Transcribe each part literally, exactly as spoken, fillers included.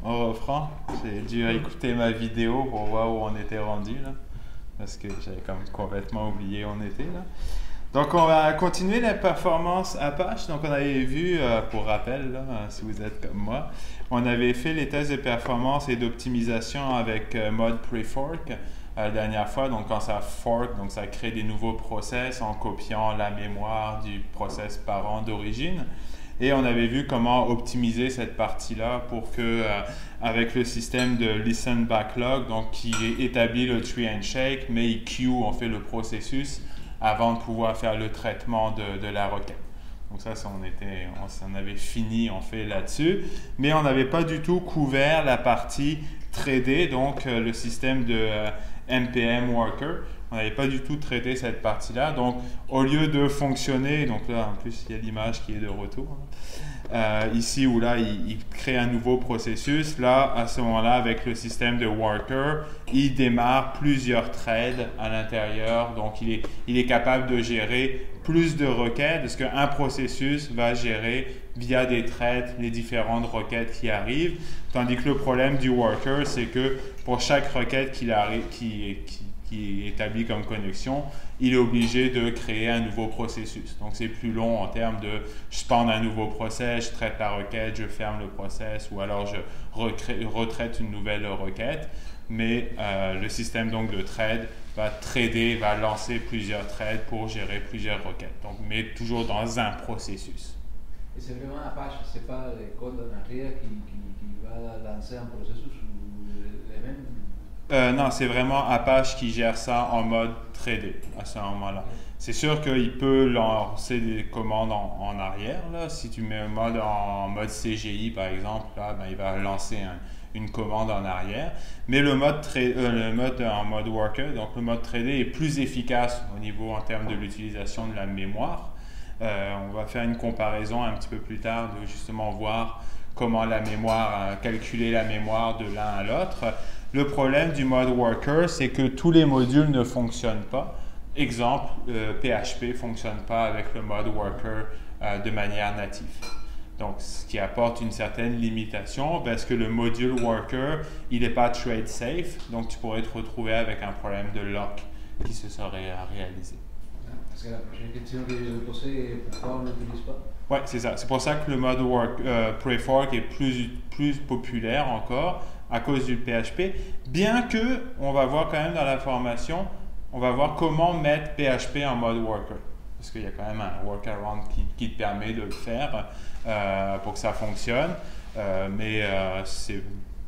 on reprend. J'ai dû écouter ma vidéo pour voir où on était rendu là, parce que j'avais comme complètement oublié où on était là. Donc on va continuer la performance Apache. Donc on avait vu, euh, pour rappel, là, si vous êtes comme moi, on avait fait les tests de performance et d'optimisation avec euh, mode pre-fork euh, la dernière fois. Donc quand ça fork, donc ça crée des nouveaux process en copiant la mémoire du process parent d'origine. Et on avait vu comment optimiser cette partie-là pour que, euh, avec le système de listen backlog, donc qui établit le tree and shake, mais il queue en fait le processus avant de pouvoir faire le traitement de, de la requête. Donc ça, ça on, était, on, on avait fini en fait là-dessus, mais on n'avait pas du tout couvert la partie tradée, donc euh, le système de euh, N P M worker. On n'avait pas du tout traité cette partie-là. Donc, au lieu de fonctionner, donc là, en plus, il y a l'image qui est de retour. Euh, ici ou là, il, il crée un nouveau processus. Là, à ce moment-là, avec le système de worker, il démarre plusieurs threads à l'intérieur. Donc, il est, il est capable de gérer plus de requêtes parce qu'un processus va gérer via des threads les différentes requêtes qui arrivent. Tandis que le problème du worker, c'est que pour chaque requête qu'il arrive, qui, qui qui est établi comme connexion, il est obligé de créer un nouveau processus. Donc, c'est plus long en termes de je spawn un nouveau process, je traite la requête, je ferme le process, ou alors je recrée, retraite une nouvelle requête. Mais euh, le système donc de trade va trader, va lancer plusieurs trades pour gérer plusieurs requêtes. Donc, mais toujours dans un processus. Et c'est vraiment Apache, c'est pas le code en arrière qui, qui, qui va lancer un processus ou les mêmes? Euh, non, c'est vraiment Apache qui gère ça en mode tradé à ce moment-là. C'est sûr qu'il peut lancer des commandes en, en arrière. Là. Si tu mets un mode en mode C G I, par exemple, là, ben, il va lancer un, une commande en arrière. Mais le mode, euh, le mode en mode worker, donc le mode tradé est plus efficace au niveau en termes de l'utilisation de la mémoire. Euh, on va faire une comparaison un petit peu plus tard de justement voir comment la mémoire, euh, calculer la mémoire de l'un à l'autre. Le problème du mode worker, c'est que tous les modules ne fonctionnent pas. Exemple, euh, P H P ne fonctionne pas avec le mode worker euh, de manière native. Donc, ce qui apporte une certaine limitation parce que le module worker, il n'est pas trade safe. Donc, tu pourrais te retrouver avec un problème de lock qui se serait réalisé. Parce que la prochaine question que je vais poser est pourquoi on ne l'utilise pas? Oui, c'est ça. C'est pour ça que le mode work, euh, pre-fork est plus, plus populaire encore à cause du P H P. Bien que, on va voir quand même dans la formation, on va voir comment mettre P H P en mode worker. Parce qu'il y a quand même un workaround qui, qui te permet de le faire euh, pour que ça fonctionne. Euh, mais euh, c'est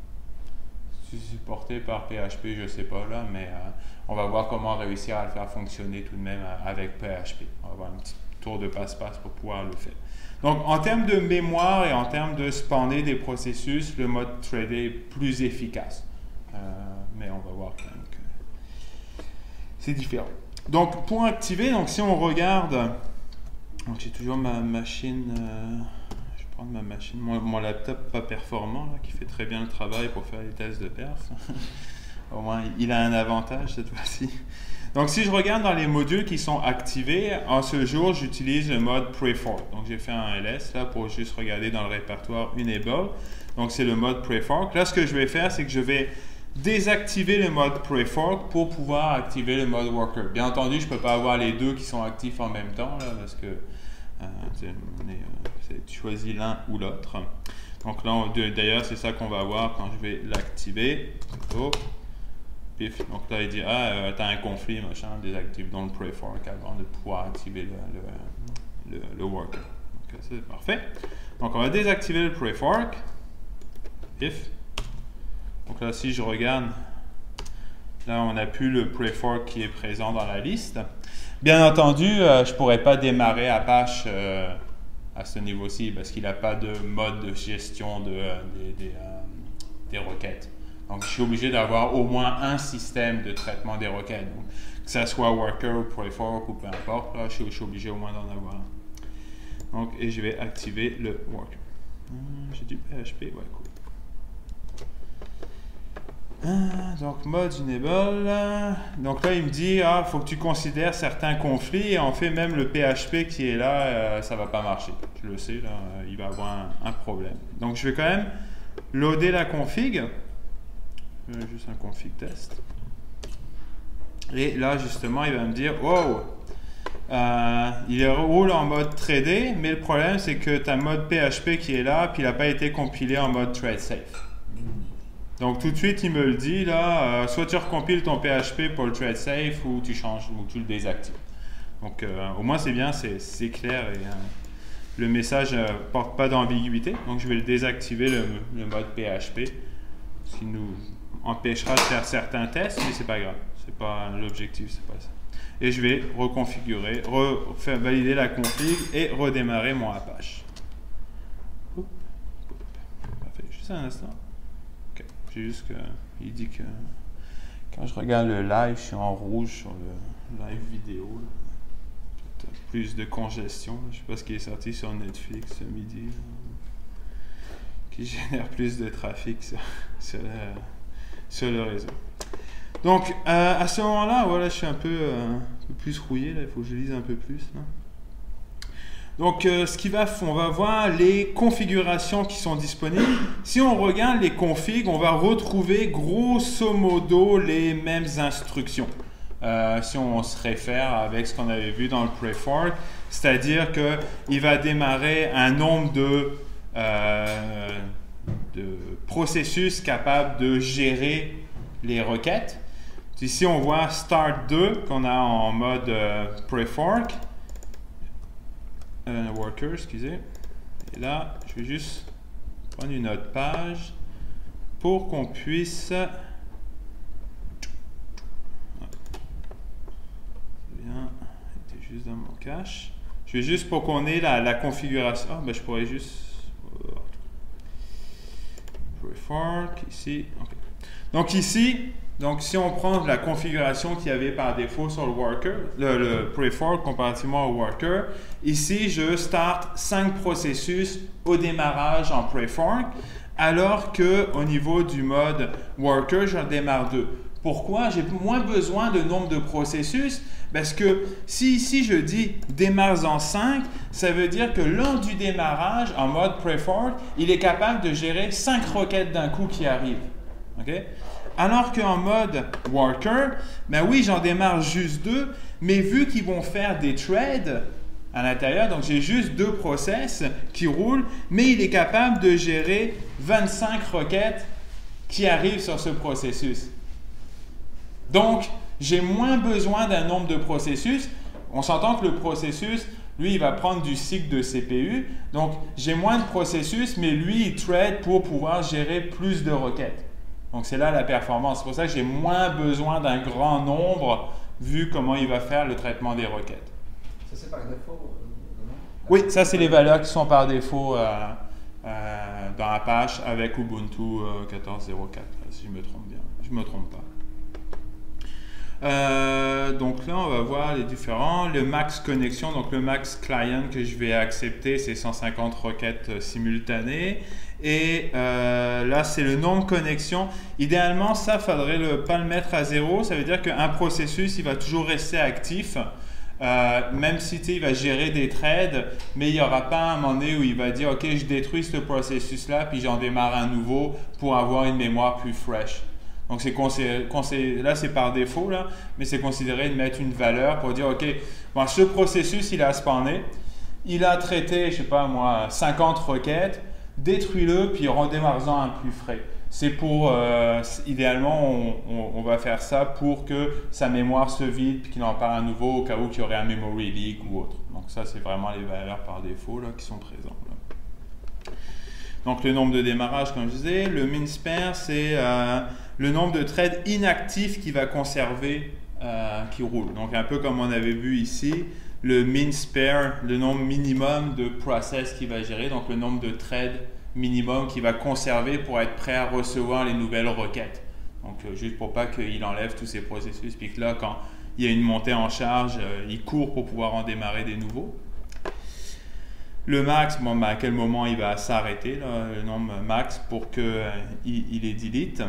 supporté par P H P, je ne sais pas là, mais euh, on va voir comment réussir à le faire fonctionner tout de même avec P H P. On va voir un petit tour de passe-passe pour pouvoir le faire. Donc, en termes de mémoire et en termes de spawner des processus, le mode tradé est plus efficace. Euh, mais on va voir quand même que c'est différent. Donc, pour activer, donc si on regarde, donc j'ai toujours ma machine, euh, je vais prendre ma machine, mon, mon laptop pas performant, là, qui fait très bien le travail pour faire les tests de perf. Au moins, il a un avantage cette fois-ci. Donc, si je regarde dans les modules qui sont activés, en ce jour, j'utilise le mode pre-fork. Donc, j'ai fait un L S là pour juste regarder dans le répertoire Enable. Donc, c'est le mode pre-fork. Là, ce que je vais faire, c'est que je vais désactiver le mode pre-fork pour pouvoir activer le mode worker. Bien entendu, je ne peux pas avoir les deux qui sont actifs en même temps, là, parce que euh, euh, tu choisis l'un ou l'autre. Donc là, d'ailleurs, c'est ça qu'on va voir quand je vais l'activer. Oh. Donc là, il dit, ah, euh, tu as un conflit, machin, désactive donc le pre-fork avant de pouvoir activer le, le, le, le worker. Donc c'est parfait. Donc on va désactiver le pre-fork. If. Donc là, si je regarde, là, on n'a plus le pre-fork qui est présent dans la liste. Bien entendu, euh, je ne pourrais pas démarrer Apache euh, à ce niveau-ci parce qu'il n'a pas de mode de gestion de, euh, des, des, euh, des requêtes. Donc, je suis obligé d'avoir au moins un système de traitement des requêtes. Donc, que ça soit worker ou pre-fork ou peu importe, là, je, suis, je suis obligé au moins d'en avoir un. Donc, et je vais activer le worker. Hum, J'ai du P H P, ouais, cool. Ah, donc, mode enable. Donc là, il me dit, ah, faut que tu considères certains conflits. Et en fait, même le P H P qui est là, euh, ça va pas marcher. Je le sais, là, il va avoir un, un problème. Donc, je vais quand même loader la config. Juste un config test. Et là, justement, il va me dire, wow, euh, il roule en mode threadé, mais le problème, c'est que tu as mode P H P qui est là, puis il n'a pas été compilé en mode thread safe. Donc, tout de suite, il me le dit, là, euh, soit tu recompiles ton P H P pour le thread safe, ou tu changes, ou tu le désactives. Donc, euh, au moins, c'est bien, c'est clair, et euh, le message ne euh, porte pas d'ambiguïté. Donc, je vais le désactiver, le, le mode P H P, ce qui nous empêchera de faire certains tests, mais c'est pas grave. C'est pas l'objectif, c'est pas ça. Et je vais reconfigurer, refaire valider la config et redémarrer mon Apache. Oups. Parfait. Juste un instant. Ok. J'ai juste que il dit que quand je regarde le live, je suis en rouge sur le live vidéo. Plus de congestion. Je sais pas ce qui est sorti sur Netflix ce midi, qui génère plus de trafic sur, sur, le, sur le réseau. Donc, euh, à ce moment-là, voilà, je suis un peu, euh, un peu plus rouillé, là, il faut que je lise un peu plus. Là. Donc, euh, ce qui va, on va voir les configurations qui sont disponibles. Si on regarde les configs, on va retrouver grosso modo les mêmes instructions. Euh, si on se réfère avec ce qu'on avait vu dans le pre-fork, c'est-à-dire qu'il va démarrer un nombre de, euh, de processus capables de gérer les requêtes. Ici, on voit start deux qu'on a en mode euh, pre-fork, euh, worker, excusez. Et là, je vais juste prendre une autre page pour qu'on puisse. C'est bien, c'était juste dans mon cache. Je vais juste pour qu'on ait la, la configuration. Ah, ben, je pourrais juste. Pre-fork, ici. Okay. Donc, ici. Donc, si on prend la configuration qu'il y avait par défaut sur le worker, le, le pre-fork comparativement au worker, ici, je start cinq processus au démarrage en pre-fork, alors qu'au niveau du mode worker, j'en démarre deux. Pourquoi? J'ai moins besoin de nombre de processus, parce que si ici je dis démarre en cinq, ça veut dire que lors du démarrage, en mode pre-fork, il est capable de gérer cinq requêtes d'un coup qui arrivent. Okay? Alors qu'en mode worker, ben oui, j'en démarre juste deux, mais vu qu'ils vont faire des threads à l'intérieur, donc j'ai juste deux process qui roulent, mais il est capable de gérer vingt-cinq requêtes qui arrivent sur ce processus. Donc, j'ai moins besoin d'un nombre de processus. On s'entend que le processus, lui, il va prendre du cycle de C P U. Donc, j'ai moins de processus, mais lui, il trade pour pouvoir gérer plus de requêtes. Donc, c'est là la performance. C'est pour ça que j'ai moins besoin d'un grand nombre, vu comment il va faire le traitement des requêtes. Ça, c'est par défaut? Euh, oui, ça, c'est les valeurs qui sont par défaut euh, euh, dans Apache avec Ubuntu euh, quatorze zéro quatre, si je me trompe bien. Je ne me trompe pas. Euh, donc là, on va voir les différents. Le max connexion, donc le max client que je vais accepter, c'est cent cinquante requêtes euh, simultanées. Et euh, là, c'est le nombre de connexions. Idéalement, ça, il ne faudrait le, pas le mettre à zéro. Ça veut dire qu'un processus, il va toujours rester actif. Euh, même si il va gérer des trades, mais il n'y aura pas un moment donné où il va dire « Ok, je détruis ce processus-là, puis j'en démarre un nouveau pour avoir une mémoire plus fraîche. » Donc, c'est là, c'est par défaut, là, mais c'est considéré de mettre une valeur pour dire, OK, bon, ce processus, il a spawné, il a traité, je ne sais pas moi, cinquante requêtes, détruis-le, puis redémarre-en un plus frais. C'est pour, euh, idéalement, on, on, on va faire ça pour que sa mémoire se vide, puis qu'il en parle à nouveau au cas où il y aurait un memory leak ou autre. Donc, ça, c'est vraiment les valeurs par défaut là, qui sont présentes. Là. Donc, le nombre de démarrage, comme je disais, le min spare, c'est euh, le nombre de threads inactifs qu'il va conserver, euh, qui roulent. Donc, un peu comme on avait vu ici, le min spare, le nombre minimum de process qu'il va gérer, donc le nombre de threads minimum qu'il va conserver pour être prêt à recevoir les nouvelles requêtes. Donc, euh, juste pour pas qu'il enlève tous ces processus, puis que là, quand il y a une montée en charge, euh, il court pour pouvoir en démarrer des nouveaux. Le max, bon, ben, à quel moment il va s'arrêter, le nombre max, pour qu'il euh, il est delete.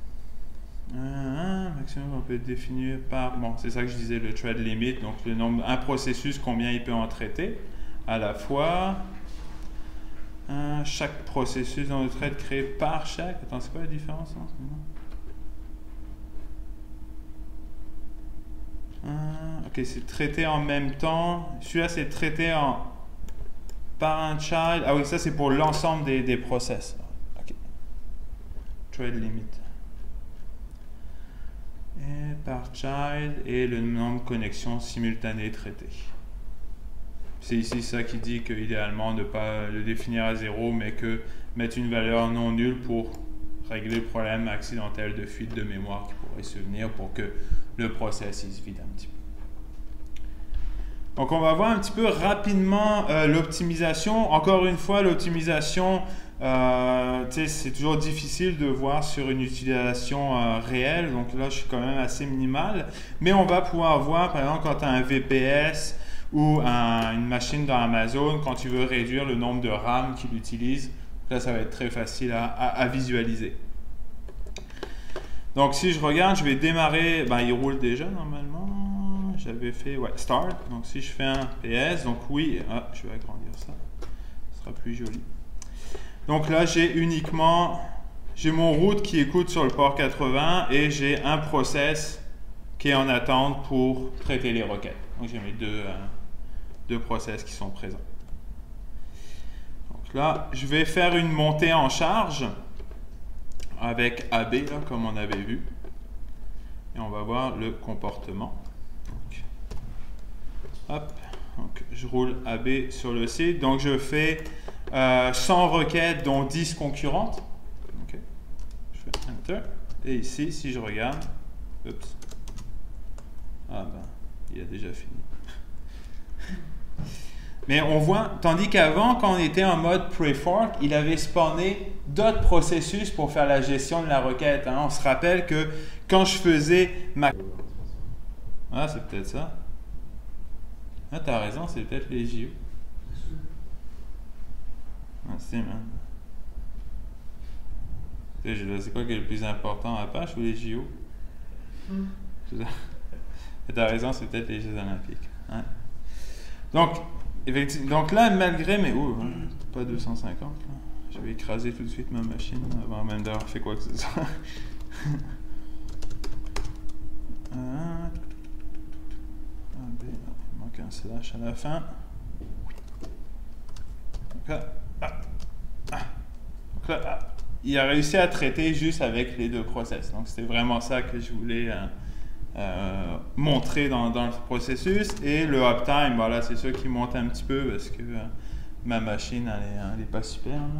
Euh, maximum, on peut définir par, bon, c'est ça que je disais, le thread limit, donc le nombre, un processus, combien il peut en traiter à la fois. Euh, chaque processus dans le thread créé par chaque. Attends, c'est quoi la différence en ce moment? Euh, ok, c'est traité en même temps. Celui-là, c'est traité en parent child. Ah oui, ça c'est pour l'ensemble des, des process. Ok. Thread limit. Et par child et le nombre de connexions simultanées traitées. C'est ici ça qui dit qu'idéalement ne pas le définir à zéro, mais que mettre une valeur non nulle pour régler le problème accidentel de fuite de mémoire qui pourrait se venir pour que le process il se vide un petit peu. Donc on va voir un petit peu rapidement euh, l'optimisation. Encore une fois, l'optimisation, euh, c'est toujours difficile de voir sur une utilisation euh, réelle. Donc là, je suis quand même assez minimal. Mais on va pouvoir voir, par exemple, quand tu as un V P S ou un, une machine dans Amazon, quand tu veux réduire le nombre de RAM qu'il utilise, là, ça va être très facile à, à, à visualiser. Donc, si je regarde, je vais démarrer, ben, il roule déjà normalement. J'avais fait, ouais, start. Donc, si je fais un P S, donc oui, ah, je vais agrandir ça, ce sera plus joli. Donc là, j'ai uniquement, j'ai mon route qui écoute sur le port quatre-vingts et j'ai un process qui est en attente pour traiter les requêtes. Donc, j'ai mes deux, euh, deux process qui sont présents. Donc là, je vais faire une montée en charge avec A B, là, comme on avait vu. Et on va voir le comportement. Donc, hop, donc je roule A B sur le site. Donc je fais euh, cent requêtes, dont dix concurrentes. Okay. Je fais Enter. Et ici, si je regarde, oups. Ah ben, il a déjà fini. Mais on voit, tandis qu'avant, quand on était en mode pre-fork, il avait spawné d'autres processus pour faire la gestion de la requête. Hein. On se rappelle que quand je faisais ma... Ah, c'est peut-être ça. Ah, t'as raison, c'est peut-être les J O. Ah, c'est, man. C'est quoi qui est le plus important, Apache ou les J O? Mm. T'as raison, c'est peut-être les Jeux Olympiques. Hein. Donc, donc là, malgré mes... Oh, hein, pas deux cent cinquante. Là. Je vais écraser tout de suite ma machine avant même d'avoir fait quoi que ce soit. Ah, il manque un slash à la fin. Donc là, ah, ah. Donc là ah. Il a réussi à traiter juste avec les deux process. Donc c'était vraiment ça que je voulais euh, euh, montrer dans, dans le processus. Et le uptime, voilà, c'est sûr qui monte un petit peu parce que euh, ma machine, elle n'est pas super. Là.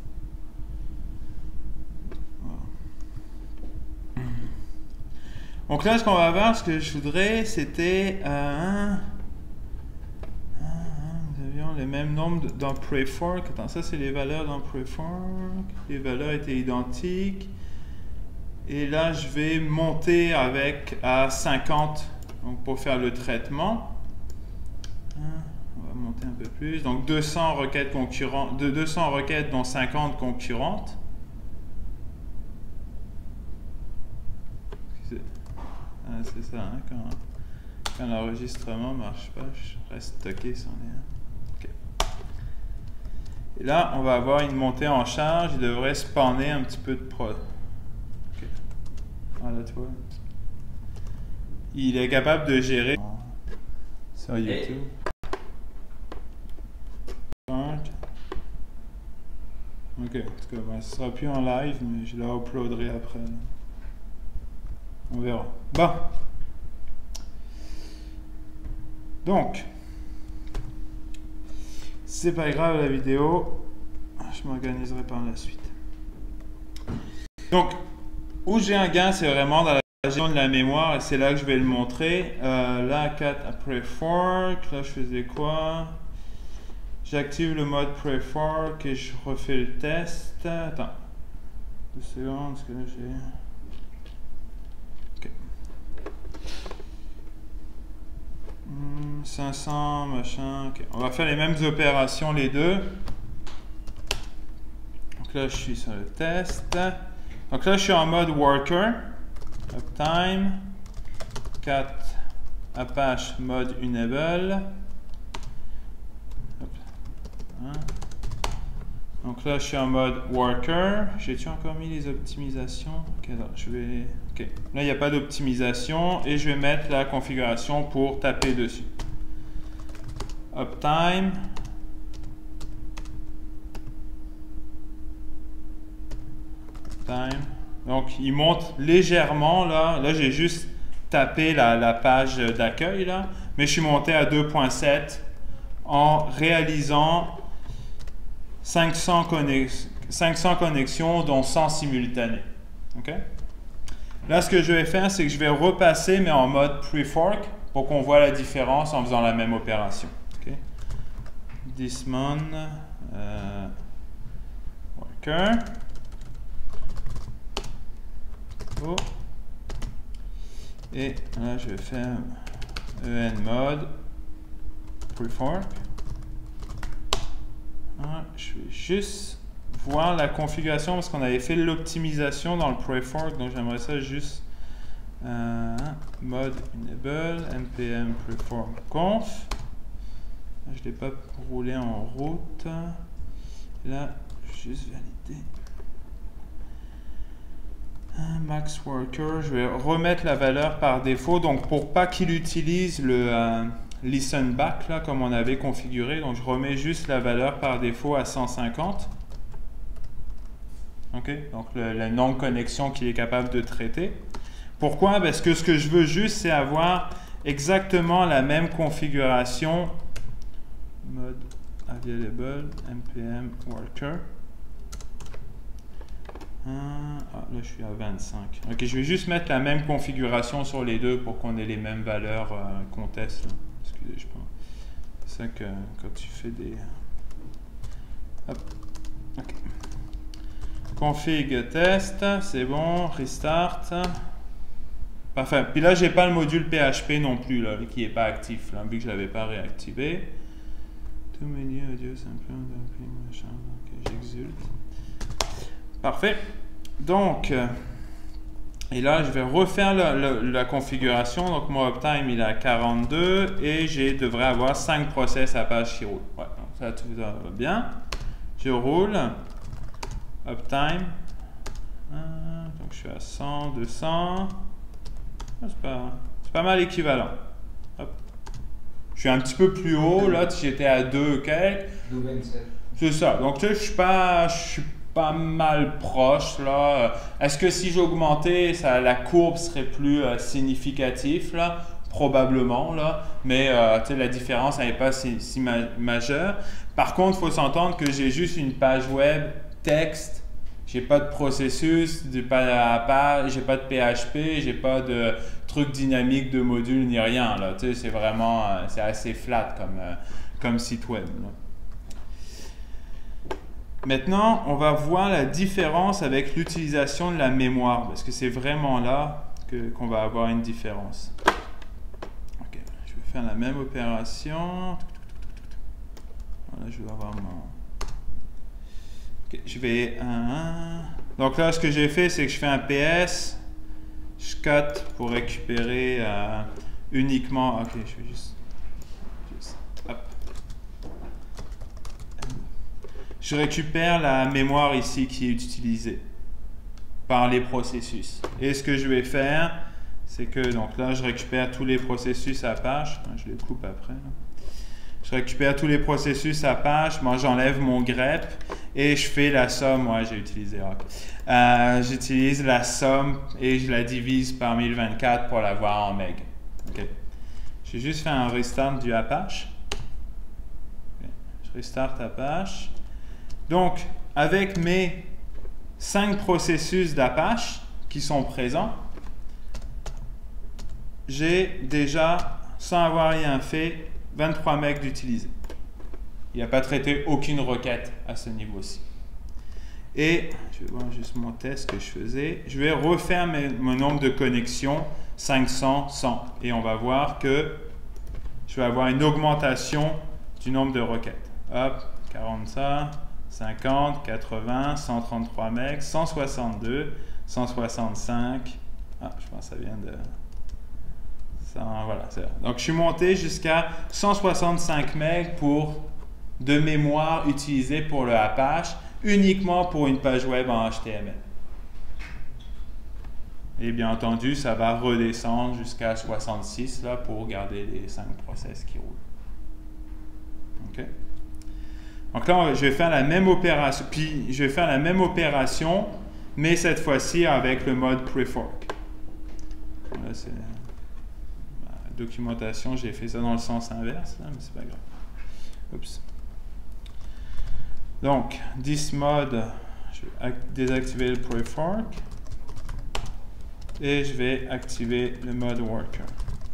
Donc là, ce qu'on va voir, ce que je voudrais, c'était euh, nous avions le même nombre dans pre-fork. Attends, ça c'est les valeurs dans pre-fork. Les valeurs étaient identiques. Et là, je vais monter avec à cinquante donc pour faire le traitement. On va monter un peu plus. Donc deux cents requêtes concurrentes, de deux cents requêtes dont cinquante concurrentes. Ah, c'est ça, hein, quand, quand l'enregistrement ne marche pas, je reste stocké sur les... Okay. Et là, on va avoir une montée en charge, il devrait spawner un petit peu de prod. Okay. Voilà, tu vois. Il est capable de gérer sur YouTube. Ok, en tout cas, ben, ce sera plus en live, mais je la uploaderai après. Là. On verra. Bon. Donc, c'est pas grave la vidéo, je m'organiserai par la suite. Donc, où j'ai un gain, c'est vraiment dans la gestion de la mémoire, et c'est là que je vais le montrer. Euh, là, quatre après fork, là je faisais quoi? J'active le mode pre-fork et je refais le test. Attends, deux secondes, parce que là j'ai... cinq cents, machin. Okay. On va faire les mêmes opérations les deux. Donc là, je suis sur le test. Donc là, je suis en mode worker. Uptime. quatre Apache mode enable. Donc là, je suis en mode worker. J'ai-tu encore mis les optimisations? Ok, alors, je vais... Ok. Là, il n'y a pas d'optimisation et je vais mettre la configuration pour taper dessus. Uptime. Uptime. Donc, il monte légèrement là. Là, j'ai juste tapé la, la page d'accueil là. Mais je suis monté à deux point sept en réalisant cinq cents, connex cinq cents connexions, dont cent simultanées. Okay? Là, ce que je vais faire, c'est que je vais repasser, mais en mode pre-fork, pour qu'on voit la différence en faisant la même opération. Okay? Thismon, euh, worker. Oh. Et là, je vais faire en mode pre-fork. Je vais juste voir la configuration parce qu'on avait fait l'optimisation dans le pre-fork, donc j'aimerais ça juste euh, mode enable npm preform conf. Je ne l'ai pas roulé en route. Et là, je vais juste valider. Max worker, je vais remettre la valeur par défaut, donc pour pas qu'il utilise le euh, listen back là comme on avait configuré, donc je remets juste la valeur par défaut à cent cinquante. Ok, donc le, le nombre de connexions qu'il est capable de traiter. Pourquoi? Parce que ce que je veux juste, c'est avoir exactement la même configuration. Mode available npm worker. Ah, là je suis à vingt-cinq. Ok, je vais juste mettre la même configuration sur les deux pour qu'on ait les mêmes valeurs euh, qu'on teste. Là. Excusez, je pense. C'est ça que quand tu fais des... Hop. Ok. Config test, c'est bon. Restart. Parfait. Puis là, j'ai pas le module P H P non plus, là, qui est pas actif, là, vu que je l'avais pas réactivé. Tout menu audio simple, machin. Ok, j'exulte. Parfait. Donc, euh, et là, je vais refaire la, la, la configuration. Donc, mon uptime, il est à quarante-deux et je devrais avoir cinq process Apache qui roulent. Ouais, donc ça, tout va bien. Je roule. Uptime. Euh, donc, je suis à cent, deux cents. C'est pas, pas mal équivalent. Hop. Je suis un petit peu plus haut. Là, j'étais à deux quelques. deux vingt-sept. C'est ça. Donc, tu sais, je suis pas... Je suis pas mal proche là. Est-ce que si j'augmentais, ça, la courbe serait plus euh, significative là? Probablement là, mais euh, la différence n'est pas si, si ma majeure. Par contre, il faut s'entendre que j'ai juste une page web texte, j'ai pas de processus, j'ai pas, j'ai pas de P H P, j'ai pas de truc dynamique de module ni rien là. C'est vraiment, euh, c'est assez flat comme, euh, comme site web. Là. Maintenant, on va voir la différence avec l'utilisation de la mémoire, parce que c'est vraiment là que, qu'on va avoir une différence. Ok, je vais faire la même opération. Voilà, je vais avoir mon... Ok, je vais... un. Donc là, ce que j'ai fait, c'est que je fais un P S, je cut pour récupérer euh, uniquement... Ok, je vais juste... juste hop. Je récupère la mémoire ici qui est utilisée par les processus. Et ce que je vais faire, c'est que, donc là, je récupère tous les processus Apache. Je les coupe après. Là. Je récupère tous les processus Apache. Moi, j'enlève mon grep et je fais la somme. Ouais, j'ai utilisé Rock. Euh, J'utilise la somme et je la divise par mille vingt-quatre pour l'avoir en meg. Okay. Je vais juste faire un restart du Apache. Okay. Je restart Apache. Donc, avec mes cinq processus d'Apache qui sont présents, j'ai déjà, sans avoir rien fait, vingt-trois megs d'utiliser. Il n'a pas traité aucune requête à ce niveau-ci. Et, je vais voir juste mon test que je faisais. Je vais refaire mes, mon nombre de connexions, cinq cents, cent. Et on va voir que je vais avoir une augmentation du nombre de requêtes. Hop, quarante ça. cinquante, quatre-vingts, cent trente-trois megs, cent soixante-deux, cent soixante-cinq. Ah, je pense que ça vient de... Ça, voilà, c'est donc, je suis monté jusqu'à cent soixante-cinq megs pour, de mémoire utilisée pour le Apache. uniquement pour une page web en H T M L. Et bien entendu, ça va redescendre jusqu'à soixante-six là, pour garder les cinq process qui roulent. Okay. Donc là, je vais faire la même opération, puis je vais faire la même opération, mais cette fois-ci avec le mode prefork. Là, c'est la documentation, j'ai fait ça dans le sens inverse, là, mais c'est pas grave. Oups. Donc, this mode, je vais désactiver le prefork et je vais activer le mode worker.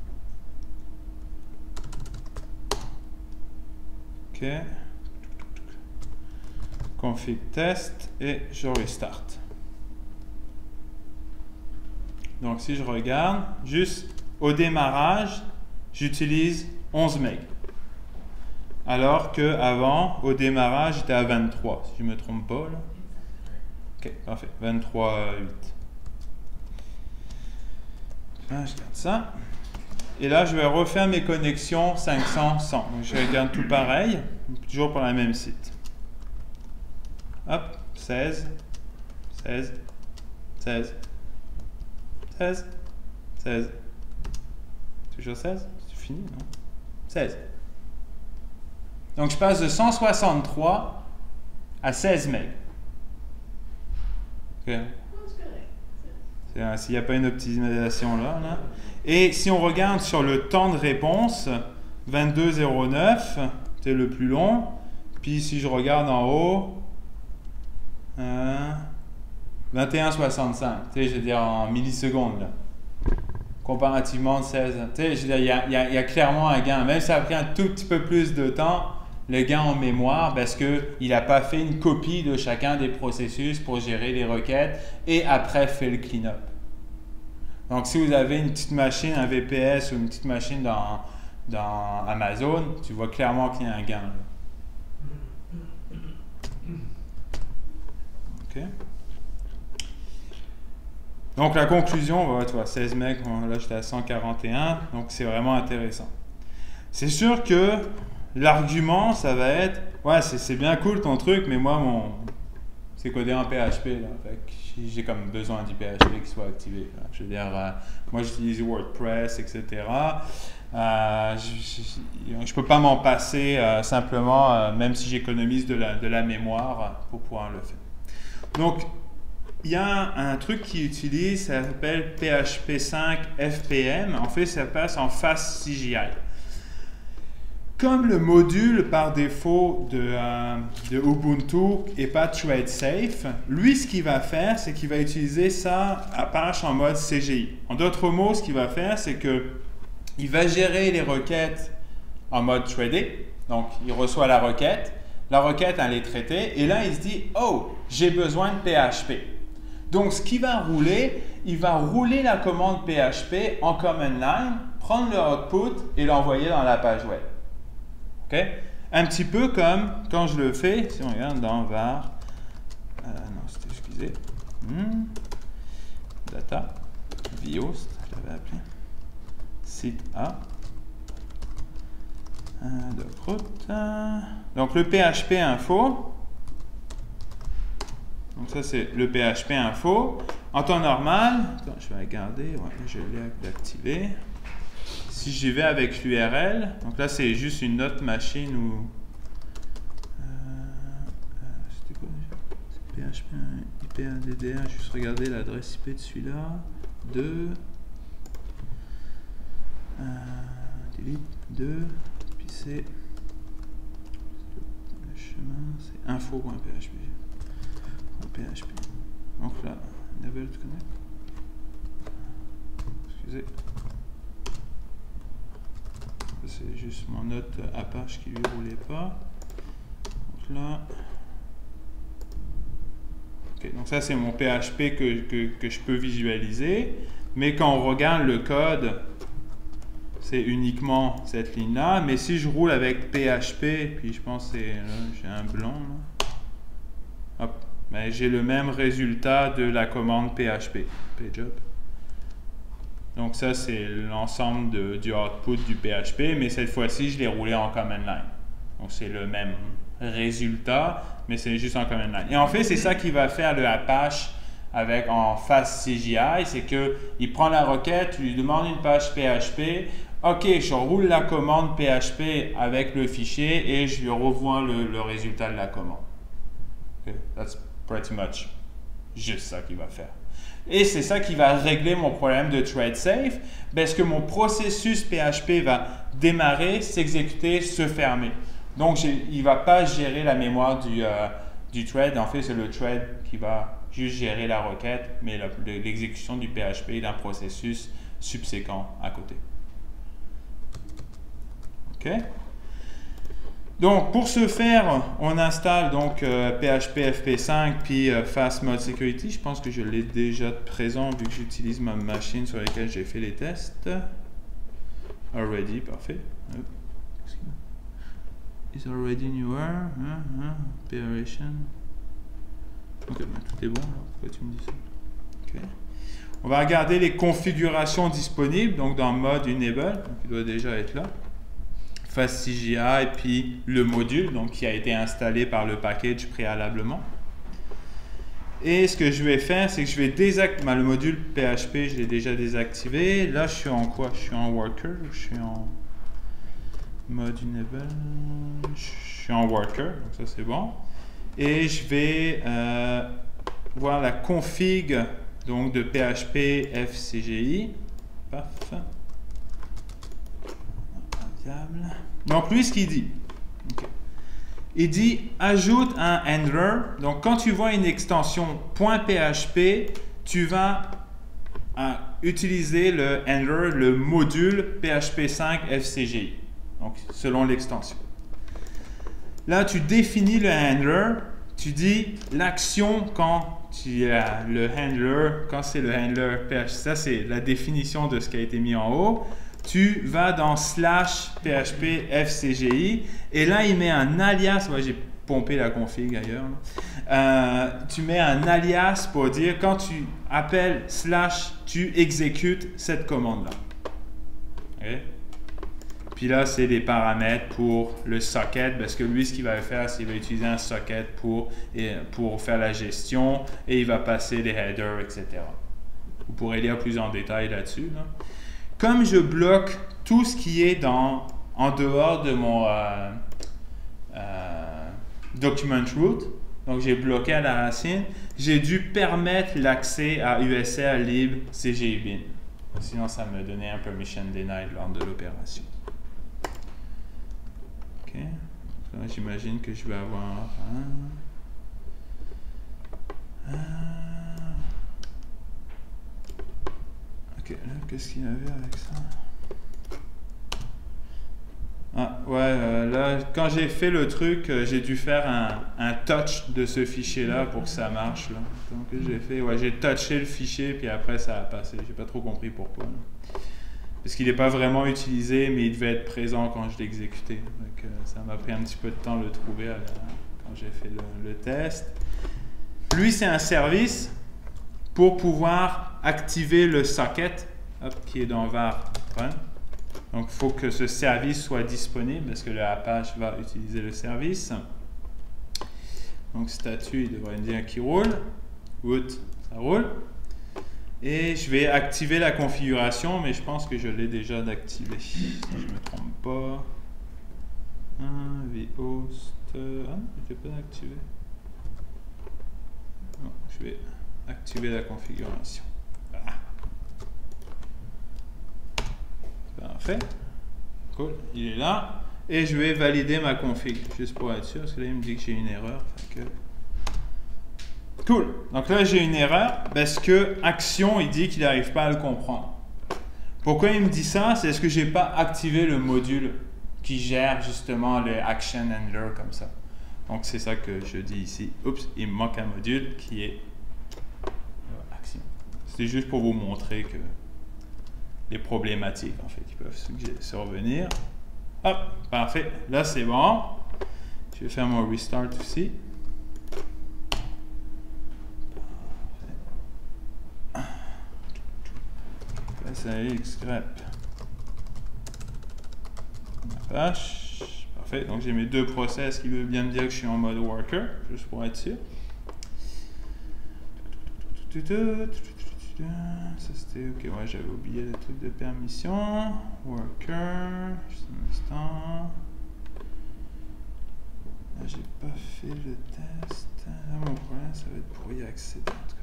OK. Config test et je restart. Donc, si je regarde, juste au démarrage, j'utilise onze mégas. Alors qu'avant, au démarrage, j'étais à vingt-trois, si je ne me trompe pas. Là. OK, parfait. vingt-trois virgule huit. Ah, je garde ça. Et là, je vais refaire mes connexions cinq cents cent. Donc, je regarde tout pareil, toujours pour la même site. Hop, seize, seize, seize, seize, seize. Toujours seize? C'est fini, non? seize. Donc, je passe de cent soixante-trois à seize mégas. Okay. S'il n'y a pas une optimisation là, là. Et si on regarde sur le temps de réponse, vingt-deux zéro neuf, c'est le plus long. Puis si je regarde en haut, euh, vingt et un soixante-cinq, je veux dire en millisecondes. Là. Comparativement de seize. Je veux dire, il y a, il y a, il y a clairement un gain. Même si ça a pris un tout petit peu plus de temps, le gain en mémoire, parce qu'il n'a pas fait une copie de chacun des processus pour gérer les requêtes et après fait le clean-up. Donc, si vous avez une petite machine, un V P S ou une petite machine dans, dans Amazon, tu vois clairement qu'il y a un gain. OK. Donc, la conclusion, ouais, tu vois, seize mégas, là j'étais à cent quarante et un, donc c'est vraiment intéressant. C'est sûr que l'argument, ça va être, ouais, c'est bien cool ton truc, mais moi, mon c'est codé en P H P, là. J'ai comme besoin du P H P qui soit activé. Là. Je veux dire, euh, moi j'utilise WordPress, et cetera. Euh, je ne peux pas m'en passer euh, simplement, euh, même si j'économise de la, de la mémoire euh, pour pouvoir le faire. Donc, il y a un, un truc qui utilise, ça s'appelle P H P cinq F P M. En fait, ça passe en Fast C G I. Comme le module par défaut de, euh, de Ubuntu n'est pas thread safe, lui ce qu'il va faire, c'est qu'il va utiliser ça Apache en mode C G I. En d'autres mots, ce qu'il va faire, c'est qu'il va gérer les requêtes en mode threadé. Donc, il reçoit la requête, la requête elle est traitée, et là il se dit « Oh, j'ai besoin de P H P ». Donc, ce qu'il va rouler, il va rouler la commande P H P en command line, prendre le output et l'envoyer dans la page web. Okay? Un petit peu comme quand je le fais, si on regarde dans var, euh, non, c'était, excusez, hmm, data, vhost, je l'avais appelé, site A, euh, docroute, euh, donc le P H P info, donc ça c'est le P H P info, en temps normal, attends, je vais regarder, ouais, je l'ai activé. Si j'y vais avec l'U R L, donc là c'est juste une autre machine où euh, euh, c'était quoi déjà? P H P, I P A D D R, juste regarder l'adresse I P de celui-là, deux, euh, delete deux, puis c'est le chemin, c'est info.php. P H P. Donc là, enable to connect. Excusez. C'est juste mon note Apache qui lui roulait pas. Donc là. Ok, donc ça c'est mon P H P que, que, que je peux visualiser. Mais quand on regarde le code, c'est uniquement cette ligne-là. Mais si je roule avec P H P, puis je pense que j'ai un blanc là. Hop. Mais j'ai le même résultat de la commande P H P, PageUp. Donc ça, c'est l'ensemble du output du P H P, mais cette fois-ci, je l'ai roulé en command line. Donc c'est le même résultat, mais c'est juste en command line. Et en fait, c'est ça qui va faire le Apache avec en face C G I, c'est qu'il prend la requête, tu lui demandes une page P H P, ok, je roule la commande P H P avec le fichier et je lui revois le, le résultat de la commande. Okay, that's pretty much juste ça qu'il va faire. Et c'est ça qui va régler mon problème de thread safe, parce que mon processus P H P va démarrer, s'exécuter, se fermer. Donc, il ne va pas gérer la mémoire du, euh, du thread. En fait, c'est le thread qui va juste gérer la requête, mais l'exécution du P H P d'un processus subséquent à côté. OK? Donc, pour ce faire, on installe donc euh, P H P F P cinq puis euh, Fast Mode Security. Je pense que je l'ai déjà présent vu que j'utilise ma machine sur laquelle j'ai fait les tests. Already, parfait. Is already newer. Uh, uh, preparation. Ok, ben, tout est bon. Alors, pourquoi tu me dis ça? Ok. On va regarder les configurations disponibles, donc dans mode enable, donc il doit déjà être là. Fast C G I et puis le module, donc qui a été installé par le package préalablement. Et ce que je vais faire, c'est que je vais désactiver ben, le module P H P, je l'ai déjà désactivé. Là, je suis en quoi? Je suis en worker ou je suis en mode enable? Je suis en worker, donc ça c'est bon. Et je vais euh, voir la config donc de P H P F C G I. Paf. Donc lui, ce qu'il dit, okay. Il dit ajoute un handler. Donc quand tu vois une extension .php, tu vas euh, utiliser le handler, le module P H P cinq F C G I. Donc selon l'extension. Là, tu définis le handler. Tu dis l'action quand tu as le handler, quand c'est le handler P H P. Ça, c'est la définition de ce qui a été mis en haut. Tu vas dans slash P H P F C G I et là, il met un alias. Ouais, j'ai pompé la config ailleurs. Euh, tu mets un alias pour dire quand tu appelles slash, tu exécutes cette commande-là. Okay? Puis là, c'est des paramètres pour le socket, parce que lui, ce qu'il va faire, c'est qu'il va utiliser un socket pour, et, pour faire la gestion et il va passer des headers, et cetera. Vous pourrez lire plus en détail là-dessus. Là. Comme je bloque tout ce qui est dans, en dehors de mon euh, euh, document root, donc j'ai bloqué à la racine, j'ai dû permettre l'accès à U S R libre C G I bin. Sinon, ça me donnait un permission denied lors de l'opération. Ok. J'imagine que je vais avoir un. un. Ok, là, qu'est-ce qu'il y avait avec ça? Ah, ouais, euh, là, quand j'ai fait le truc, euh, j'ai dû faire un, un touch de ce fichier-là pour que ça marche. Là. Donc, j'ai fait, ouais, j'ai touché le fichier, puis après, ça a passé. J'ai pas trop compris pourquoi. Là. Parce qu'il n'est pas vraiment utilisé, mais il devait être présent quand je l'exécutais. Donc, euh, ça m'a pris un petit peu de temps de le trouver à la, quand j'ai fait le, le test. Lui, c'est un service pour pouvoir activer le socket hop, qui est dans var run. Donc, il faut que ce service soit disponible parce que le Apache va utiliser le service. Donc, statut, il devrait me dire qu'il roule. Root, ça roule. Et je vais activer la configuration, mais je pense que je l'ai déjà d'activer. Si je ne me trompe pas. Ah, vhost. Ah, je n'ai pas activé. Non, je vais activer la configuration. Ah. Parfait. Cool, il est là. Et je vais valider ma config, juste pour être sûr, parce que là, il me dit que j'ai une erreur. Fait que... Cool. Donc là, j'ai une erreur parce que action, il dit qu'il n'arrive pas à le comprendre. Pourquoi il me dit ça? C'est parce que je n'ai pas activé le module qui gère justement le action handler comme ça. Donc c'est ça que je dis ici. Oups, il me manque un module qui est euh, action. C'était juste pour vous montrer que les problématiques en fait qui peuvent survenir. Hop, parfait. Là c'est bon. Je vais faire mon restart aussi. Ça y est, scrap. Apache. parfait. Donc j'ai mes deux process qui veulent bien me dire que je suis en mode worker, juste pour être sûr. Ça c'était ok, ouais, j'avais oublié le truc de permission. Worker, juste un instant. Là, j'ai pas fait le test. Là, mon problème, ça va être pour y accéder en tout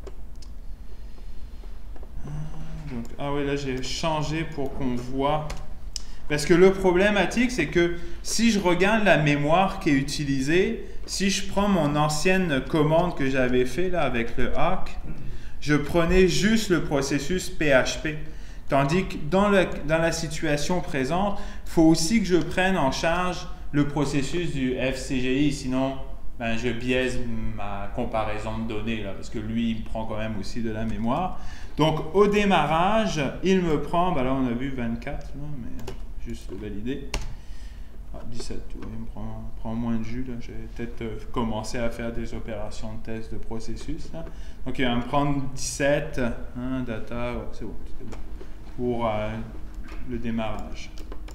cas. Donc, ah oui, là, j'ai changé pour qu'on voit. Parce que le problématique, c'est que si je regarde la mémoire qui est utilisée, si je prends mon ancienne commande que j'avais fait là avec le hack, je prenais juste le processus P H P. Tandis que dans, le, dans la situation présente, il faut aussi que je prenne en charge le processus du F C G I, sinon ben, je biaise ma comparaison de données, là, parce que lui, il me prend quand même aussi de la mémoire. Donc, au démarrage, il me prend, ben là, on a vu vingt-quatre, là, mais juste le valider. Ah, dix-sept, tu vois, il me prend, prend moins de jus. Je vais peut-être euh, commencer à faire des opérations de test de processus. Là. Donc, il va me prendre dix-sept, hein, data, ouais, c'est bon, c'était bon, pour euh, le démarrage.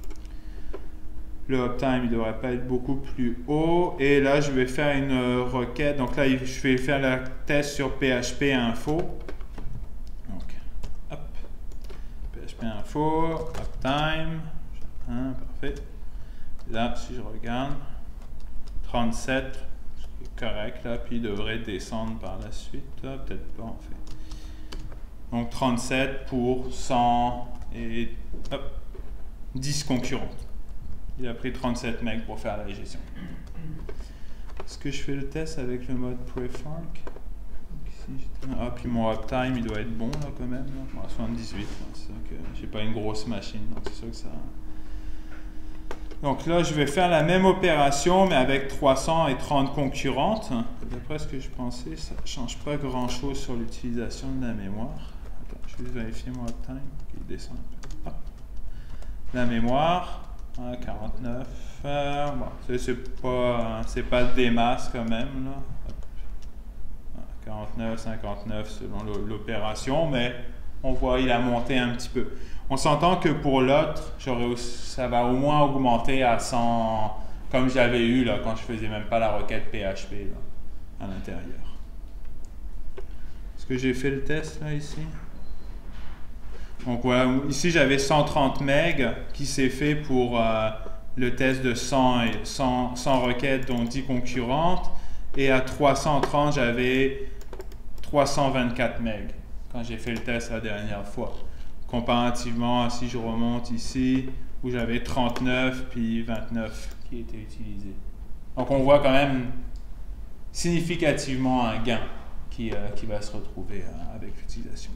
Le uptime, il ne devrait pas être beaucoup plus haut. Et là, je vais faire une euh, requête. Donc là, je vais faire le test sur P H P info. Donc, hop, P H P info, uptime, hein, parfait. Là, si je regarde, trente-sept, ce qui est correct là, puis il devrait descendre par la suite, peut-être pas en fait. Donc trente-sept pour cent et hop, dix concurrentes. Il a pris trente-sept megs pour faire la gestion. Est-ce que je fais le test avec le mode prefork? Ah, puis mon uptime, il doit être bon là quand même. Là. soixante-dix-huit, c'est sûr que j'ai pas une grosse machine, donc c'est sûr que ça... Donc là, je vais faire la même opération, mais avec trois cent trente concurrentes. D'après ce que je pensais, ça ne change pas grand-chose sur l'utilisation de la mémoire. Attends, je vais juste vérifier mon uptime, qui descend un peu. Hop. La mémoire, hein, quarante-neuf. Euh, bon, c'est pas, c'est pas des masses quand même. Là. quarante-neuf, cinquante-neuf selon l'opération, mais on voit il a monté un petit peu. On s'entend que pour l'autre, ça va au moins augmenter à cent, comme j'avais eu là, quand je faisais même pas la requête P H P là, à l'intérieur. Est-ce que j'ai fait le test là ici? Donc voilà, ici j'avais cent trente megs qui s'est fait pour euh, le test de cent, cent, cent requêtes dont dix concurrentes, et à trois cent trente j'avais trois cent vingt-quatre megs quand j'ai fait le test la dernière fois. Comparativement à si je remonte ici, où j'avais trente-neuf puis vingt-neuf qui étaient utilisés. Donc on voit quand même significativement un gain qui, euh, qui va se retrouver euh, avec l'utilisation.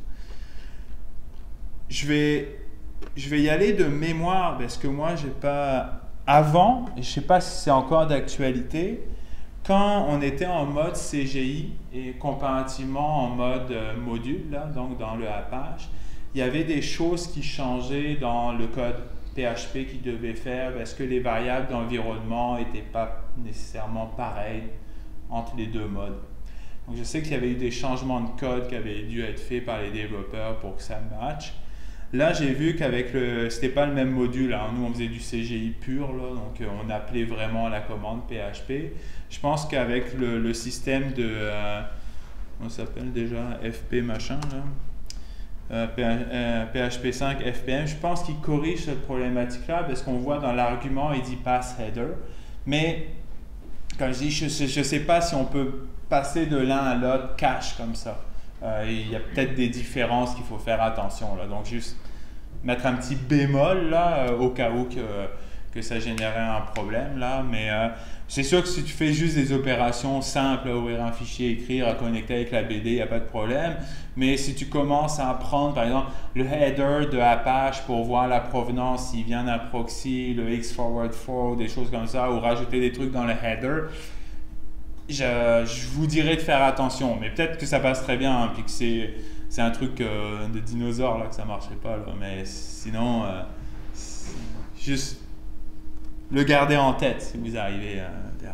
Je vais, je vais y aller de mémoire parce que moi, j'ai pas... Avant, je ne sais pas si c'est encore d'actualité, quand on était en mode C G I et comparativement en mode euh, module, là, donc dans le Apache, il y avait des choses qui changeaient dans le code P H P qu'ils devaient faire parce que les variables d'environnement n'étaient pas nécessairement pareilles entre les deux modes. Donc je sais qu'il y avait eu des changements de code qui avaient dû être faits par les développeurs pour que ça matche. Là, j'ai vu qu'avec le... C'était pas le même module. Hein. Nous, on faisait du C G I pur, là, donc euh, on appelait vraiment la commande P H P. Je pense qu'avec le, le système de... Euh, comment ça s'appelle déjà? F P machin, là. Euh, P H P cinq F P M, je pense qu'il corrige cette problématique-là parce qu'on voit dans l'argument, il dit pass header. Mais, comme je dis, je ne sais pas si on peut passer de l'un à l'autre cache comme ça. Euh, il y a peut-être des différences qu'il faut faire attention. Là. Donc, juste mettre un petit bémol là, euh, au cas où que, que ça générait un problème. Là. Mais euh, c'est sûr que si tu fais juste des opérations simples, à ouvrir un fichier, écrire, à connecter avec la B D, il n'y a pas de problème. Mais si tu commences à prendre, par exemple, le header de Apache pour voir la provenance, s'il vient d'un proxy, le X forward four, des choses comme ça, ou rajouter des trucs dans le header, je, je vous dirais de faire attention. Mais peut-être que ça passe très bien, hein, puis que c'est, c'est un truc euh, de dinosaure, là, que ça ne marcherait pas. Là. Mais sinon, euh, juste le garder en tête si vous arrivez euh,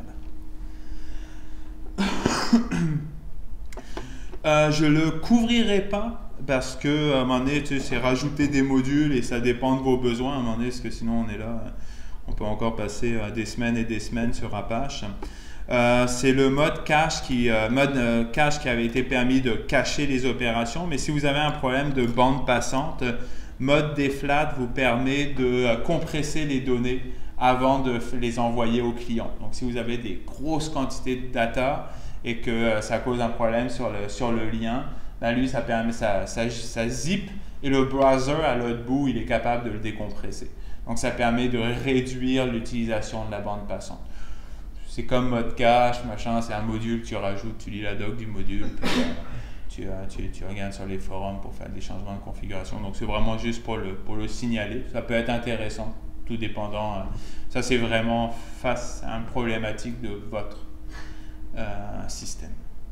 derrière. Euh, je le couvrirai pas parce que à un moment donné, tu sais, c'est rajouter des modules et ça dépend de vos besoins à un moment donné, parce que sinon on est là, On peut encore passer euh, des semaines et des semaines sur Apache. Euh, c'est le mode cache qui, euh, mode, euh, cache qui avait été permis de cacher les opérations, mais si vous avez un problème de bande passante, mode deflat vous permet de euh, compresser les données avant de les envoyer au client. Donc si vous avez des grosses quantités de data et que euh, ça cause un problème sur le, sur le lien, ben lui ça permet, ça, ça, ça zip et le browser à l'autre bout il est capable de le décompresser. Donc ça permet de réduire l'utilisation de la bande passante. C'est comme mode cache, machin, c'est un module que tu rajoutes, tu lis la doc du module, puis euh, tu, euh, tu, tu regardes sur les forums pour faire des changements de configuration. Donc c'est vraiment juste pour le, pour le signaler. Ça peut être intéressant, tout dépendant. Euh, ça c'est vraiment face à une problématique de votre euh, système.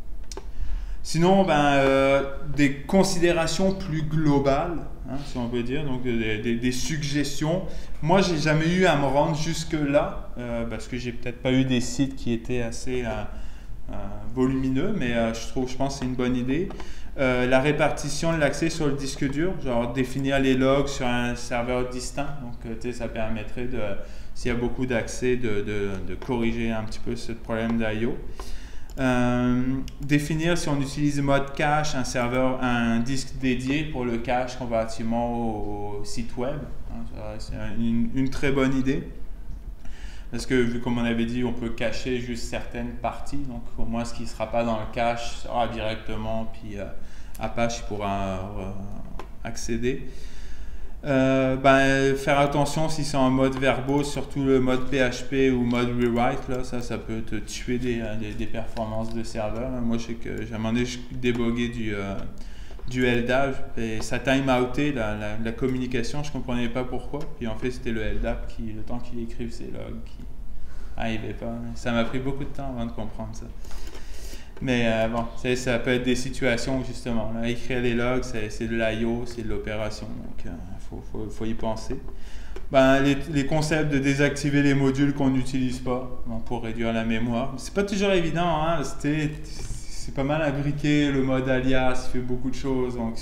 Sinon, ben, euh, des considérations plus globales, hein, si on peut dire, donc des, des, des suggestions. Moi, j'ai jamais eu à me rendre jusque-là, euh, parce que j'ai peut-être pas eu des sites qui étaient assez euh, euh, volumineux, mais euh, je trouve, je pense que c'est une bonne idée. Euh, la répartition de l'accès sur le disque dur, genre définir les logs sur un serveur distinct, donc euh, tu sais, ça permettrait, de, s'il y a beaucoup d'accès, de, de, de corriger un petit peu ce problème d'I O. Euh, définir si on utilise mode cache, un serveur, un disque dédié pour le cache comparativement au, au site web. Hein, c'est une, une très bonne idée. Parce que, vu comme on avait dit, on peut cacher juste certaines parties. Donc, au moins, ce qui ne sera pas dans le cache sera directement, puis euh, Apache pourra euh, accéder. Euh, ben, faire attention si c'est en mode verbose, surtout le mode P H P ou mode rewrite, là, ça, ça peut te tuer des, des, des performances de serveur. Moi, je sais que j'ai demandé, je déboguais du, euh, du L D A P et ça time outé la, la, la communication, je ne comprenais pas pourquoi. Puis en fait, c'était le L D A P qui, le temps qu'il écrive ses logs, qui n'arrivait pas. Ça m'a pris beaucoup de temps avant de comprendre ça. Mais euh, bon, ça peut être des situations où justement, là, écrire les logs, c'est de l'I O, c'est de l'opération, donc il euh, faut, faut, faut y penser. Ben, les, les concepts de désactiver les modules qu'on n'utilise pas, bon, pour réduire la mémoire. C'est pas toujours évident, hein, c'est pas mal imbriqué, le mode alias, il fait beaucoup de choses. Donc,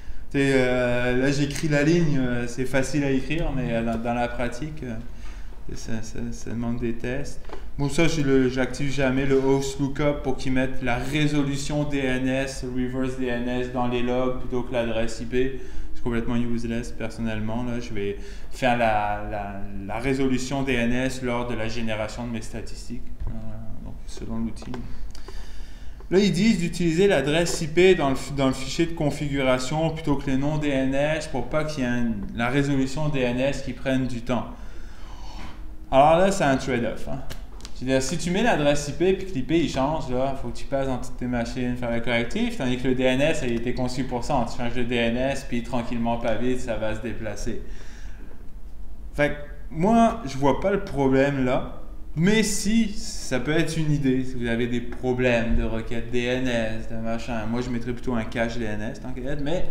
euh, là, j'écris la ligne, c'est facile à écrire, mais dans, dans la pratique, ça, ça, ça demande des tests. Bon, ça, je n'active jamais le host lookup pour qu'ils mettent la résolution D N S, reverse D N S dans les logs plutôt que l'adresse I P. C'est complètement useless personnellement. Là, je vais faire la, la, la résolution D N S lors de la génération de mes statistiques, euh, donc selon l'outil. Là, ils disent d'utiliser l'adresse I P dans le, dans le fichier de configuration plutôt que les noms D N S pour pas qu'il y ait un, la résolution D N S qui prenne du temps. Alors là, c'est un trade-off. Hein. C'est-à-dire, si tu mets l'adresse I P et que l'I P il change, il faut que tu passes dans toutes tes machines, faire le correctif, tandis que le D N S, il a été conçu pour ça. Tu changes le D N S, puis tranquillement, pas vite, ça va se déplacer. Fait que moi, je vois pas le problème là, mais si, ça peut être une idée, si vous avez des problèmes de requête D N S, de machin. Moi, je mettrais plutôt un cache D N S, tant qu'à être, mais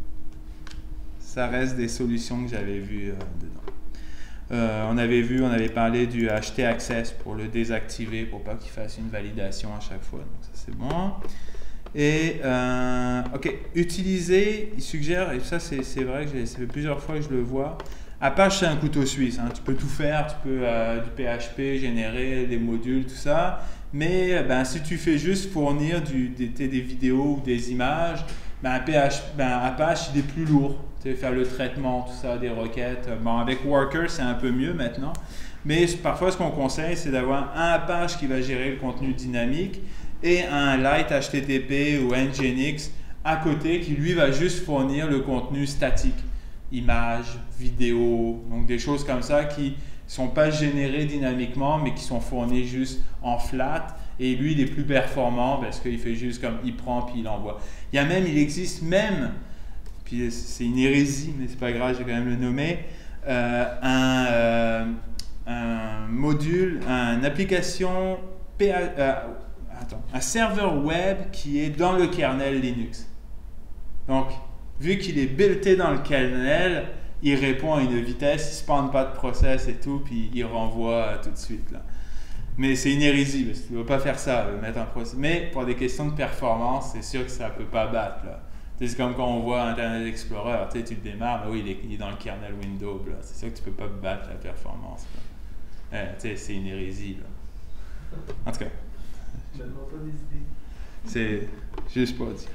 ça reste des solutions que j'avais vues euh, dedans. Euh, on avait vu, on avait parlé du H T Access pour le désactiver, pour pas qu'il fasse une validation à chaque fois. Donc ça c'est bon. Et euh, ok, utiliser, il suggère, et ça c'est vrai que ça fait plusieurs fois que je le vois. Apache c'est un couteau suisse, hein. Tu peux tout faire, tu peux euh, du P H P, générer des modules, tout ça. Mais ben, si tu fais juste fournir du, des, des vidéos ou des images, ben, P H P, ben, Apache il est plus lourd. Tu sais, faire le traitement, tout ça, des requêtes. Bon, avec Worker, c'est un peu mieux maintenant. Mais parfois, ce qu'on conseille, c'est d'avoir un Apache qui va gérer le contenu dynamique et un Light H T T P ou Nginx à côté qui, lui, va juste fournir le contenu statique. Images, vidéos, donc des choses comme ça qui ne sont pas générées dynamiquement, mais qui sont fournies juste en flat. Et lui, il est plus performant parce qu'il fait juste comme il prend puis il envoie. Il y a même, il existe même... puis c'est une hérésie, mais c'est pas grave, je vais quand même le nommer, euh, un, euh, un module, une application, P A, euh, attends, un serveur web qui est dans le kernel Linux. Donc, vu qu'il est builté dans le kernel, il répond à une vitesse, il ne spawn pas de process et tout, puis il renvoie tout de suite. Là. Mais c'est une hérésie, parce qu'il ne va pas faire ça, mettre un process. Mais pour des questions de performance, c'est sûr que ça ne peut pas battre. Là. C'est comme quand on voit Internet Explorer, tu sais, tu le démarres, mais oui, il est, il est dans le kernel Windows, c'est sûr que tu ne peux pas battre la performance. Là. Euh, c'est une hérésie. Là. En tout cas. C'est juste pour dire.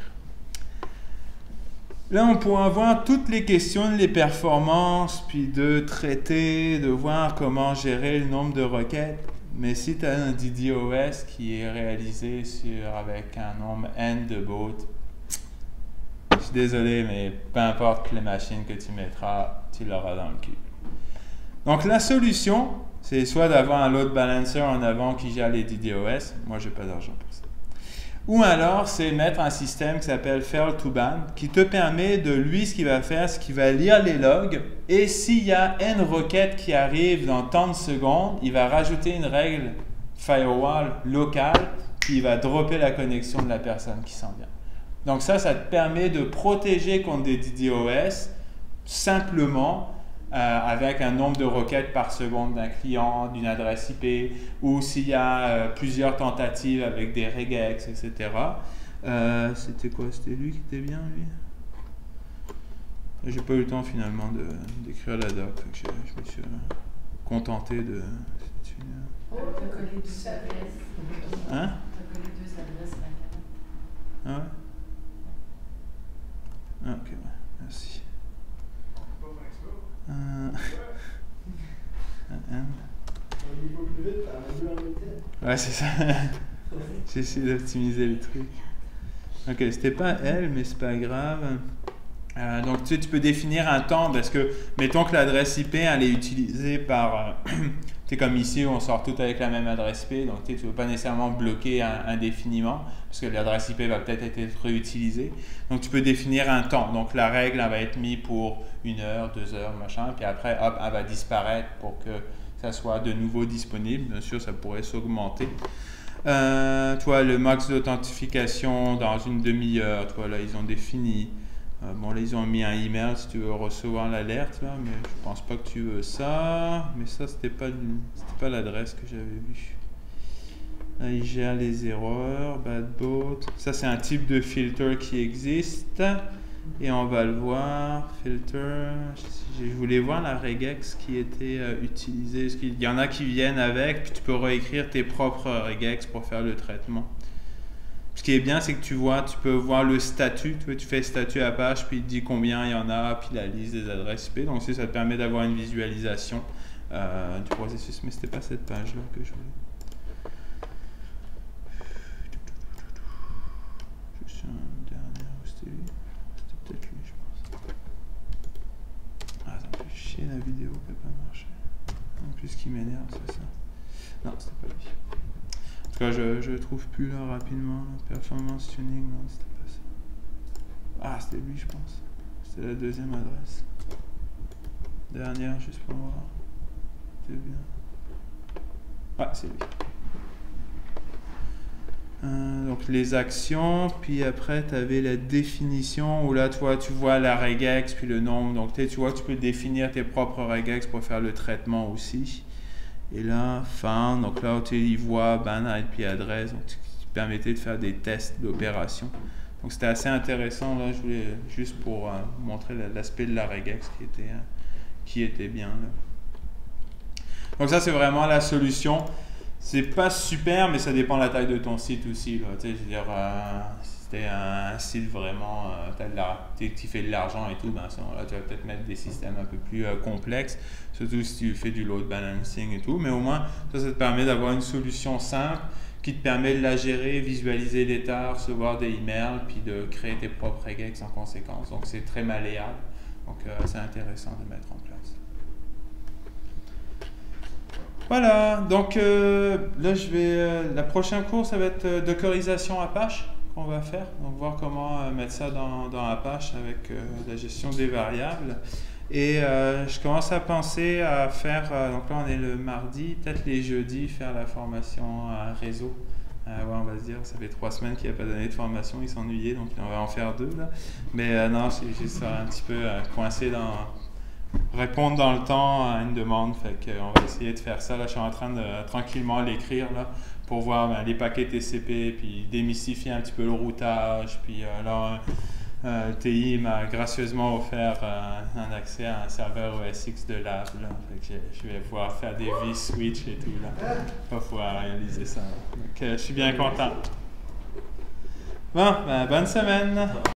Là, on pourra voir toutes les questions, les performances, puis de traiter, de voir comment gérer le nombre de requêtes. Mais si tu as un D DoS qui est réalisé sur, avec un nombre N de bots, je suis désolé, mais peu importe les machines que tu mettras, tu l'auras dans le cul. Donc, la solution, c'est soit d'avoir un load balancer en avant qui gère les D DoS. Moi, je n'ai pas d'argent pour ça. Ou alors, c'est mettre un système qui s'appelle fail to ban, qui te permet de, lui, ce qu'il va faire, c'est qu'il va lire les logs, et s'il y a N requêtes qui arrivent dans tant de secondes, il va rajouter une règle firewall locale, puis il va dropper la connexion de la personne qui s'en vient. Donc ça, ça te permet de protéger contre des D DoS simplement euh, avec un nombre de requêtes par seconde d'un client, d'une adresse I P, ou s'il y a euh, plusieurs tentatives avec des regex, et cetera. Euh, C'était quoi? C'était lui qui était bien, lui? J'ai pas eu le temps finalement d'écrire la doc, donc je, je me suis euh, contenté de... Oh, t'as collé deux adresses. Hein? T'as collé deux adresses là. Ah ouais? Ah, ok, ouais. Merci. Euh... un N. Ouais, c'est ça. J'ai essayé d'optimiser le truc. Ok, c'était pas elle, mais c'est pas grave. Euh, donc, tu sais, tu peux définir un temps parce que, mettons que l'adresse I P, elle est utilisée par... Euh, tu sais, comme ici, on sort tout avec la même adresse I P, donc tu ne veux pas nécessairement bloquer un, indéfiniment parce que l'adresse I P va peut-être être réutilisée. Donc, tu peux définir un temps. Donc, la règle, elle va être mise pour une heure, deux heures, machin, puis après, hop, elle va disparaître pour que ça soit de nouveau disponible. Bien sûr, ça pourrait s'augmenter. Euh, toi, le max d'authentification dans une demi-heure, toi, là, ils ont défini... Bon, là, ils ont mis un email si tu veux recevoir l'alerte, là, mais je pense pas que tu veux ça. Mais ça, c'était pas, c'était pas l'adresse que j'avais vue. Là, ils gèrent les erreurs, badbot. Ça, c'est un type de filter qui existe. Et on va le voir. Filter. Je voulais voir la regex qui était euh, utilisée. Parce qu'il y en a qui viennent avec, puis tu peux réécrire tes propres regex pour faire le traitement. Ce qui est bien, c'est que tu vois, tu peux voir le statut. Tu, vois, tu fais statut Apache, puis il te dit combien il y en a, puis la liste des adresses I P. Donc, ça te permet d'avoir une visualisation euh, du processus. Mais ce n'était pas cette page-là que je voulais. Juste un dernier, c'était lui. C'était peut-être lui, je pense. Ah, ça me fait chier, la vidéo ne peut pas marcher. En plus, ce qui m'énerve, c'est ça. Non, c'était pas lui. En tout cas, je ne trouve plus là rapidement. Performance tuning, non, c'était pas ça. Ah, c'était lui, je pense. C'était la deuxième adresse. Dernière, juste pour voir. C'était bien. Ah, c'est lui. Euh, donc, les actions, puis après, tu avais la définition où là, toi, tu vois la regex, puis le nombre. Donc, tu vois, tu peux définir tes propres regex pour faire le traitement aussi. Et là, fin, donc là, tu y vois ban I P adresse, donc qui permettait de faire des tests d'opération. Donc c'était assez intéressant, là, je voulais juste pour euh, montrer l'aspect de la regex qui était, euh, qui était bien. Là. Donc ça, c'est vraiment la solution. C'est pas super, mais ça dépend de la taille de ton site aussi. Là. Tu sais, je veux dire, euh, si c'était un site vraiment, euh, tu fais de l'argent et tout, ben, là, tu vas peut-être mettre des systèmes un peu plus euh, complexes. Surtout si tu fais du load balancing et tout, mais au moins ça, ça te permet d'avoir une solution simple qui te permet de la gérer, visualiser l'état, recevoir des emails, puis de créer tes propres regex en conséquence. Donc c'est très malléable, donc euh, c'est intéressant de mettre en place. Voilà, donc euh, là je vais, euh, la prochaine cours ça va être euh, dockerisation Apache qu'on va faire, donc voir comment euh, mettre ça dans, dans Apache avec euh, la gestion des variables. Et euh, je commence à penser à faire, euh, donc là on est le mardi, peut-être les jeudis, faire la formation à réseau. Euh, ouais, on va se dire, ça fait trois semaines qu'il n'y a pas donné de formation, il s'ennuyait, donc on va en faire deux là. Mais euh, non, j'ai juste un petit peu euh, coincé dans répondre dans le temps à une demande, fait qu'on va essayer de faire ça. Là, je suis en train de euh, tranquillement l'écrire là pour voir ben, les paquets T C P, puis démystifier un petit peu le routage, puis euh, là. Euh, le T I m'a gracieusement offert euh, un accès à un serveur O S X de lab. Là. Fait que je, je vais pouvoir faire des vSwitch et tout. Là. Je vais pouvoir réaliser ça. Donc, euh, je suis bien content. Bon, ben, bonne semaine.